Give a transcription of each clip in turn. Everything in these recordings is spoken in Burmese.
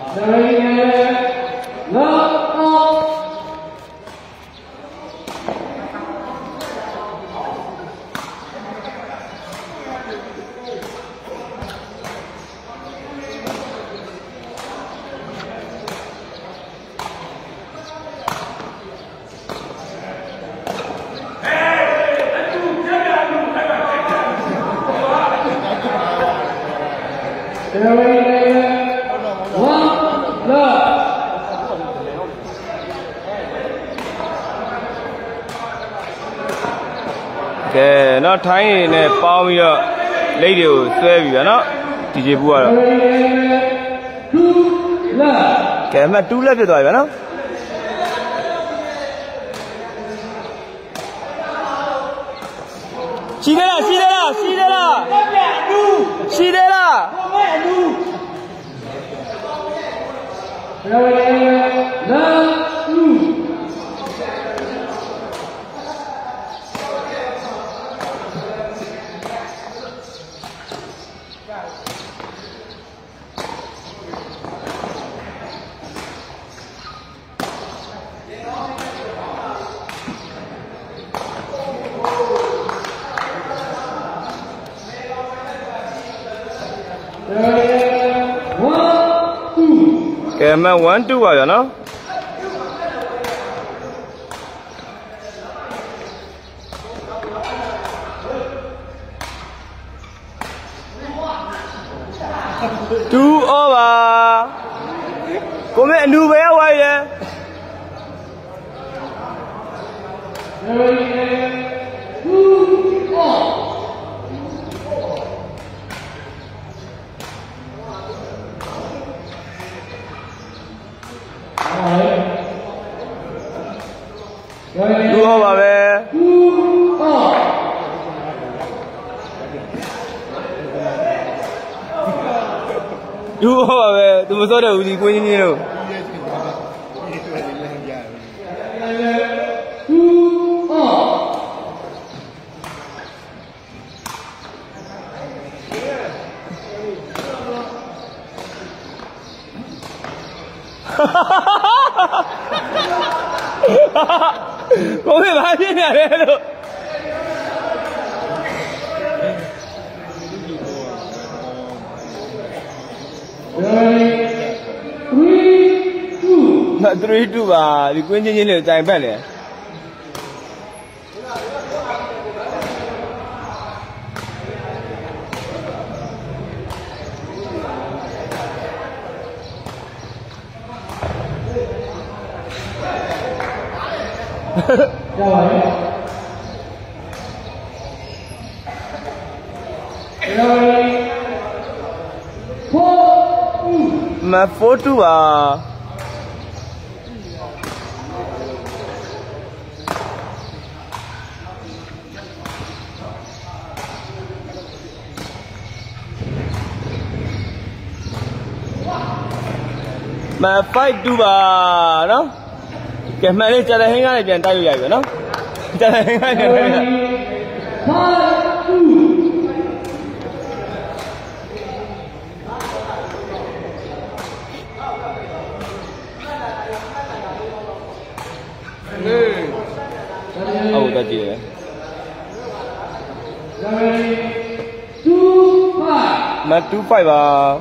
Okay, now time is power lady serve you, no? DJ Bua. Okay, I'm two left, no? See there. Okay, I'm 1-2 आया ना? Two over. Come here, new way away there. Two over there. Two over there. Tu mesti ada uji kuih ni tu. Kau ni macam ni ada tu. Nak 3-2 bah, di kuih ni le, jangan balik. Mà 4-2 à? Mà 5-2 à, nó? Cái mà lên chơi là hình ngay biển tay rồi vậy nó? Chơi là hình ngay biển tay rồi. Oh, that is. Mà 2-5 à?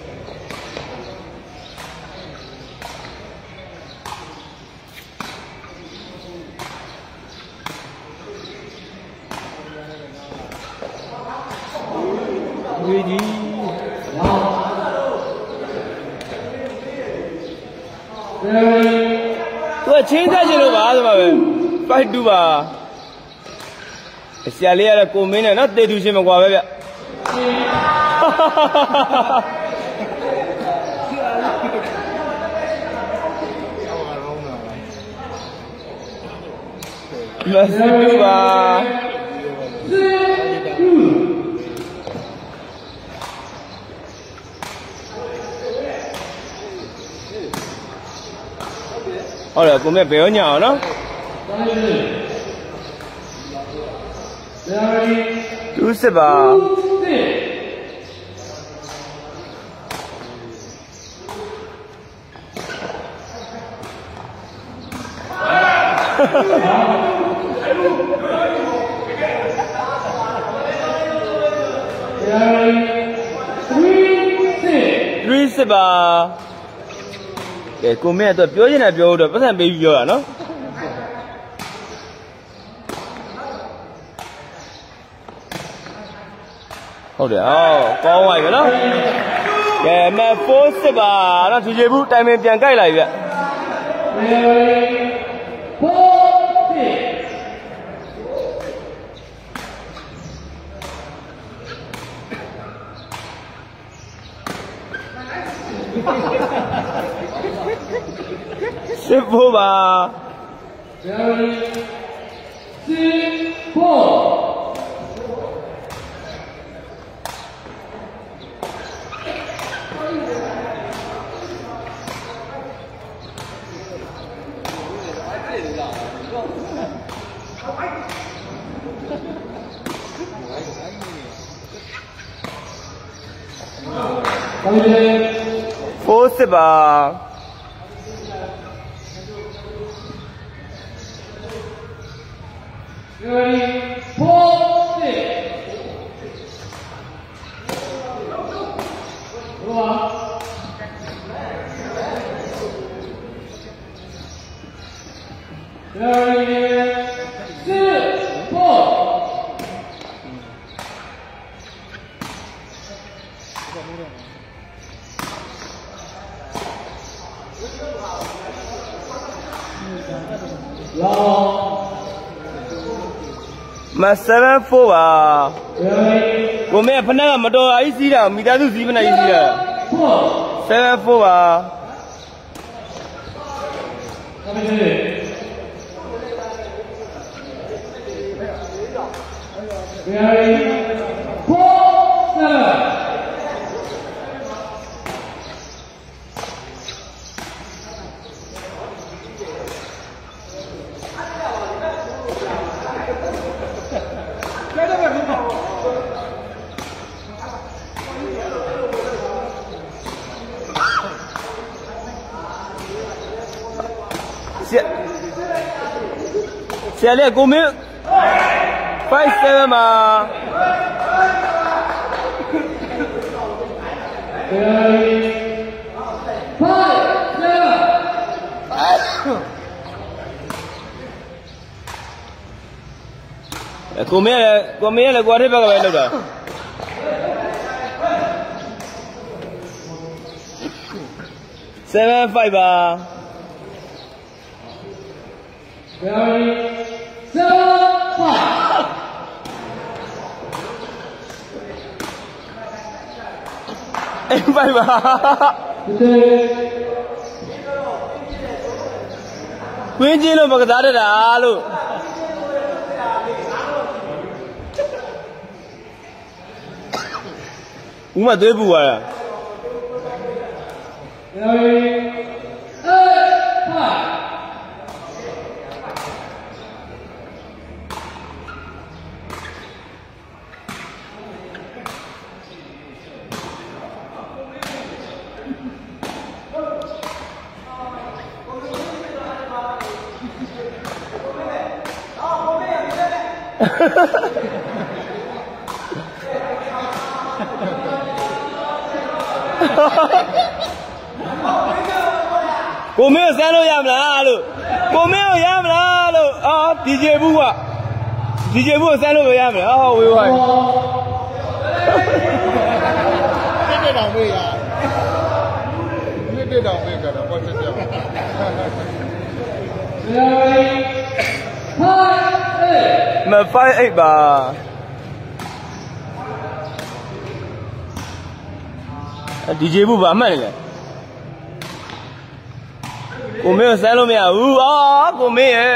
Ready. Tôi chiến ra chứ đâu bà vậy? Phải đu bà. Xe lê là cô mình này nó tê đu xe mà qua vậy. Mà đu bà. Ora, come béo nhỏ đó. Two se ba. 3-6 ပါကဲကိုမင်းကတော့ပြောချင်တယ်ပြောတော့ပတ်စံပေးပြီးပြောတာနော်ဟုတ်တယ်ကောင်းပါပြီနော်ကဲမ4-6ပါနော်ဒီကျေဘူးတိုင်ပင်ပြန်ကြိုက်လိုက်ဗျ14ပါ4-6ပါမ7-4ပါကိုမင်းဖနက်ကမတော်အကြီးစီးတာမိသားစုစီးဖနက်ကြီးစီးတာ7-4ပါဆရာလေးကိုမင်း5-7ပါကိုမင်းလည်းကွာထိပ်ဘက်ကပဲလောက်တာ7-5ပါ8-5ပါကွင်းချင်းလို့မကစားတတ်တာလို့ဦးမသွေးပူသွားတာကိုမင်းကိုစမ်းလို့ရမလားလို့ကိုမင်းကိုရမလားလို့ဒီကျေဘူးကဒီကျေဘူးကိုစမ်းလို့ရမလားဝေးဝိုင်းတက်တောင်ပေးရတက်တောင်ပေးကြတော့ပေါ့ချက်ပြောမ5-8ပါဒီကျေဘူးပါမှတ်နေလေကိုမင်းကိုစမ်းလို့မရဘူးကိုမင်းရဲ့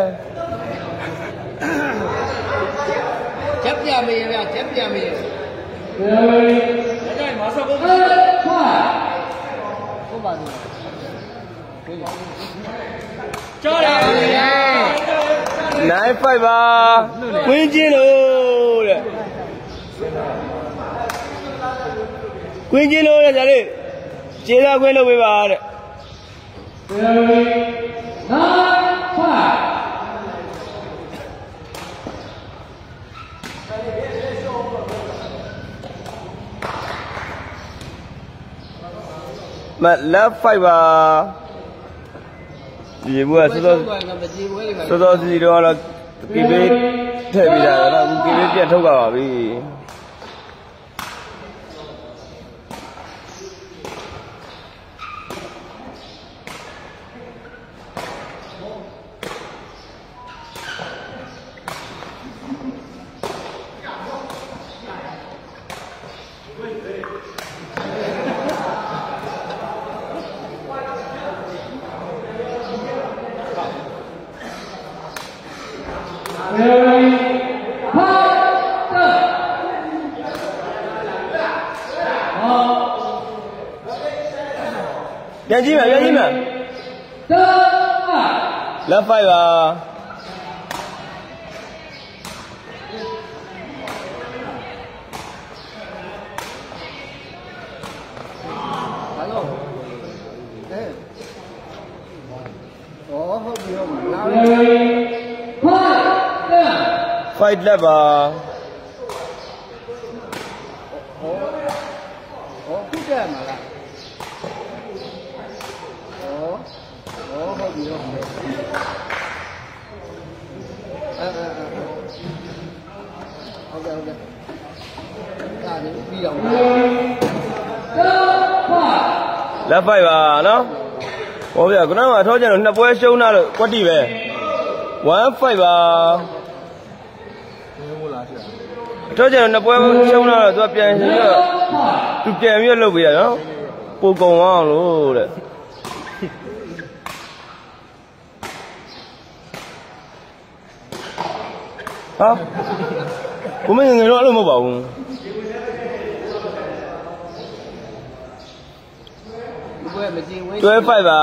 ချက်ပြမေးရချက်ပြမေးရဒါကြောင့်မဆောက်ဘူးဟုတ်ပါဘူးကြောက်တယ် 9-5ပါကွင်းချင်းလို့တဲ့ကွင်းချင်းလို့တဲ့ဒါလေးခြေသားခွင်းလုပ်ပေးပါတဲ့9-5 left 5ပါဒီဘူးကစောစောစီတော့ကေဘေးထည့်ပြီးတာတော့အခုကေဘေးပြတ်ထုတ်ပါပြီပြန်ကြည့်မယ်left 5ပါfight left ပါခုကြရမှာလားဟုတ်ပြီဟုတ်ကဲ့ဒါနေပြီးအောင် left 5ပါနော်ဟောဗျာခုနကထောကျန်တော့နှစ်ပွဲရှုံးတာလို့ကွက်တိပဲ1-5ပါထောကျန်တော့နှစ်ပွဲရှုံးတာတော့သူကပြန်ပြီးတော့သူပြန်ပြီးလုပ်ပေးရနော်ပိုကုံအောင်လို့တဲ့ဟာကိုမင်းငယ်တော့အဲ့လိုမဟုတ်ပါဘူး12-5ပါ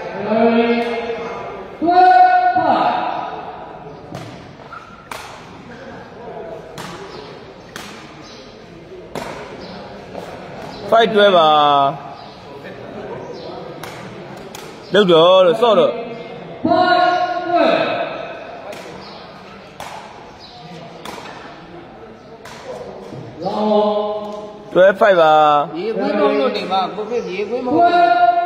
5-12ပါလောက်တော့လို့စော့တော့12-5ပါရေခွေးတော့လို့နေပါကိုဖြစ်ရေခွေးမဟုတ်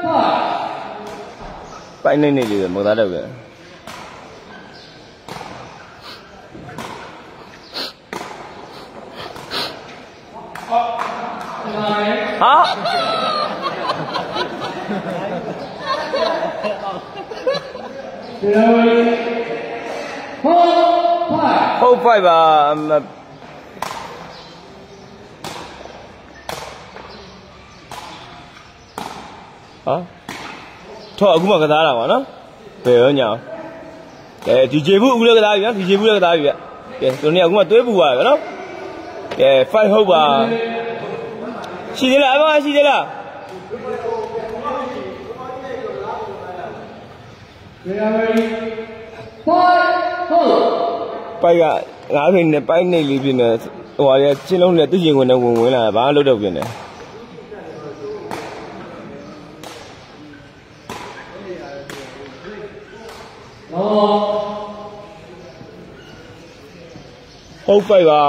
ပိုင်နေနေလေးပဲမဟုတ်သားတော့ပဲဟာဟုတ်5ပါဟာထောက်အခုမှကစားတာပါနော်ဘယ်ရောညာကဲဒီဂျေဘူးအခုလည်းကစားပြီနော်ဒီဂျေဘူးလည်းကစားပြီဗျကဲသူတို့အခုမှသွေးပူသွားပြီနော်ကဲ5ဟုတ်ပါရှိသေးလားအမရှိသေးလားပိုက်ကငါးခိန်နဲ့ပိုက်နေလေးပြင်းနေဟိုဟာရချင်းလုံးနဲ့သူ့ရင်ဝင်နဲ့ဝင်လာဘာမှလုပ်တော့ပြင်းနေဟုတ်5ပါ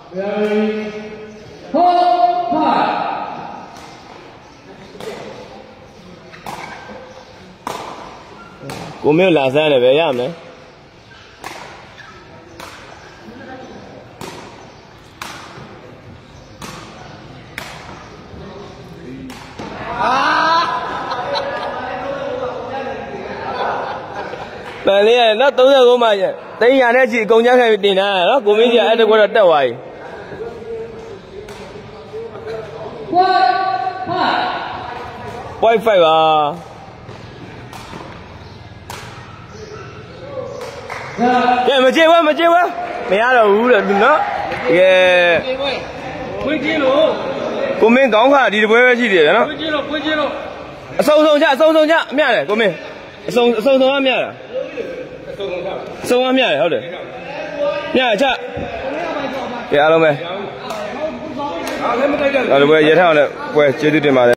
ကိုမျိုးလာစမ်းတယ်ပဲရမယ်ပန်လေးရနော်39မှတိန်ရနဲ့ချီအကုန်ကြခဲ့ပြီးတင်တာနော်ကိုမင်းကြီးအဲ့တကွတော့တက်သွားပြီ5 ပါကဲမကြေဝဲမရတော့ဘူးတဲ့သူနော်ကဲခွေးကြီးလို့ကိုမင်းကောင်းခါဒီတပွဲပဲရှိတယ်နော်ခွေးကြီးလို့အစုံချအမြတယ်ကိုမင်းအစုံအမြတာအစုံအမြတယ်ဟုတ်တယ်မြချကဲအားလုံးပဲလည်းမတိုက်ကြဘူးအဲ့လိုပဲရထားအောင်လည်းပွဲကျေးဇူးတင်ပါတယ်